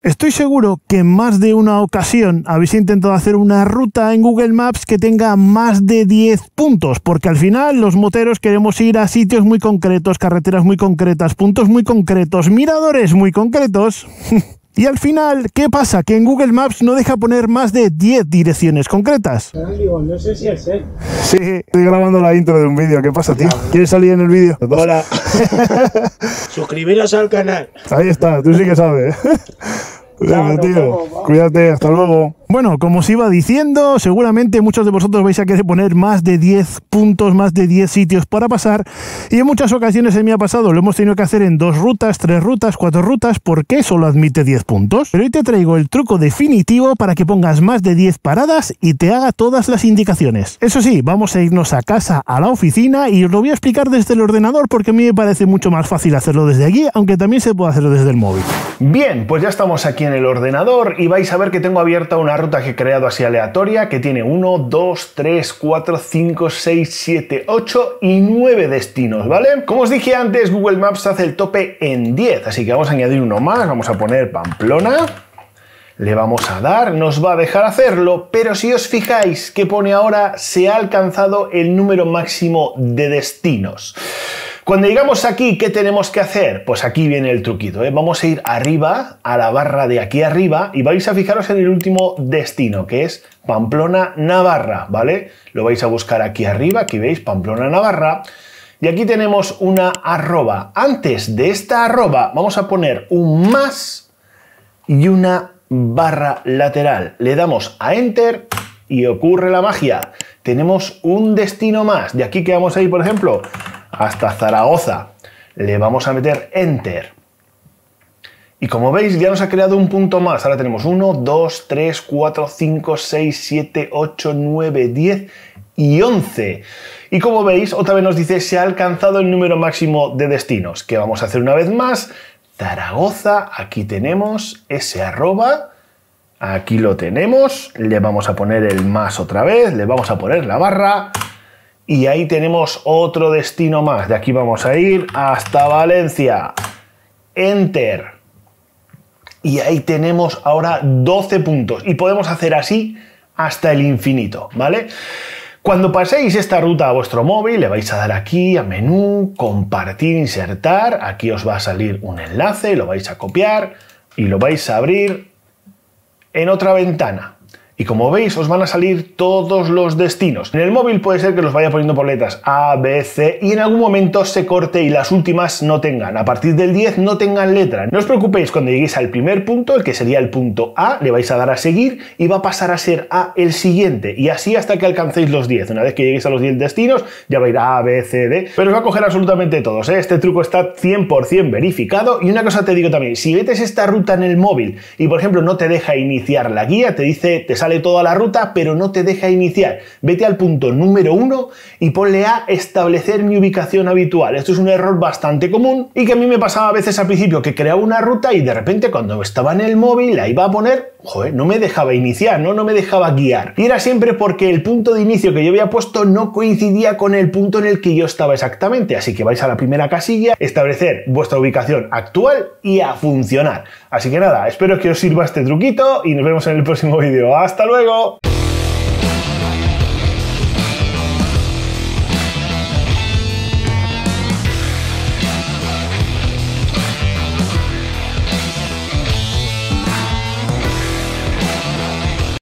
Estoy seguro que en más de una ocasión habéis intentado hacer una ruta en Google Maps que tenga más de 10 puntos, porque al final los moteros queremos ir a sitios muy concretos, carreteras muy concretas, puntos muy concretos, miradores muy concretos. Y al final, ¿qué pasa? Que en Google Maps no deja poner más de 10 direcciones concretas. No sé si es él. Sí, estoy grabando la intro de un vídeo. ¿Qué pasa, tío? ¿Quieres salir en el vídeo? Hola. Suscribiros al canal. Ahí está, tú sí que sabes. Venga, tío, cuídate, hasta luego. Bueno, como os iba diciendo, seguramente muchos de vosotros vais a querer poner más de 10 puntos, más de 10 sitios para pasar, y en muchas ocasiones se me ha pasado, lo hemos tenido que hacer en 2 rutas, 3 rutas, 4 rutas, porque solo admite 10 puntos. Pero hoy te traigo el truco definitivo para que pongas más de 10 paradas y te haga todas las indicaciones. Eso sí, vamos a irnos a casa, a la oficina, y os lo voy a explicar desde el ordenador porque a mí me parece mucho más fácil hacerlo desde aquí, aunque también se puede hacerlo desde el móvil. Bien, pues ya estamos aquí en el ordenador y vais a ver que tengo abierta una ruta que he creado así aleatoria que tiene 1, 2, 3, 4, 5, 6, 7, 8 y 9 destinos, ¿vale? Como os dije antes, Google Maps hace el tope en 10, así que vamos a añadir uno más, vamos a poner Pamplona, le vamos a dar, nos va a dejar hacerlo, pero si os fijáis que pone ahora se ha alcanzado el número máximo de destinos. Cuando llegamos aquí, ¿qué tenemos que hacer? Pues aquí viene el truquito, ¿eh? Vamos a ir arriba, a la barra de aquí arriba, y vais a fijaros en el último destino, que es Pamplona, Navarra, ¿vale? Lo vais a buscar aquí arriba, aquí veis, Pamplona, Navarra, y aquí tenemos una arroba. Antes de esta arroba vamos a poner un más y una barra lateral. Le damos a Enter y ocurre la magia. Tenemos un destino más. De aquí que vamos a ir, por ejemplo, hasta Zaragoza. Le vamos a meter Enter. Y como veis, ya nos ha creado un punto más. Ahora tenemos 1, 2, 3, 4, 5, 6, 7, 8, 9, 10 y 11. Y como veis, otra vez nos dice se ha alcanzado el número máximo de destinos. ¿Qué vamos a hacer una vez más? Zaragoza, aquí tenemos ese arroba. Aquí lo tenemos. Le vamos a poner el más otra vez. Le vamos a poner la barra. Y ahí tenemos otro destino más. De aquí vamos a ir hasta Valencia. Enter. Y ahí tenemos ahora 12 puntos. Y podemos hacer así hasta el infinito, ¿vale? Cuando paséis esta ruta a vuestro móvil, le vais a dar aquí a menú, compartir, insertar. Aquí os va a salir un enlace, lo vais a copiar y lo vais a abrir en otra ventana. Y como veis, os van a salir todos los destinos. En el móvil puede ser que los vaya poniendo por letras A, B, C y en algún momento se corte y las últimas no tengan. A partir del 10 no tengan letra. No os preocupéis, cuando lleguéis al primer punto, el que sería el punto A, le vais a dar a seguir y va a pasar a ser A el siguiente. Y así hasta que alcancéis los 10. Una vez que lleguéis a los 10 destinos, ya va a ir A, B, C, D. Pero os va a coger absolutamente todos, ¿eh? Este truco está 100% verificado. Y una cosa te digo también, si metes esta ruta en el móvil y por ejemplo no te deja iniciar la guía, te dice, te sale toda la ruta, pero no te deja iniciar. Vete al punto número 1 y ponle a establecer mi ubicación habitual. Esto es un error bastante común y que a mí me pasaba a veces al principio que creaba una ruta y de repente cuando estaba en el móvil la iba a poner, joder, no me dejaba iniciar, no me dejaba guiar. Y era siempre porque el punto de inicio que yo había puesto no coincidía con el punto en el que yo estaba exactamente. Así que vais a la primera casilla, establecer vuestra ubicación actual y a funcionar. Así que nada, espero que os sirva este truquito y nos vemos en el próximo vídeo. ¡Hasta luego!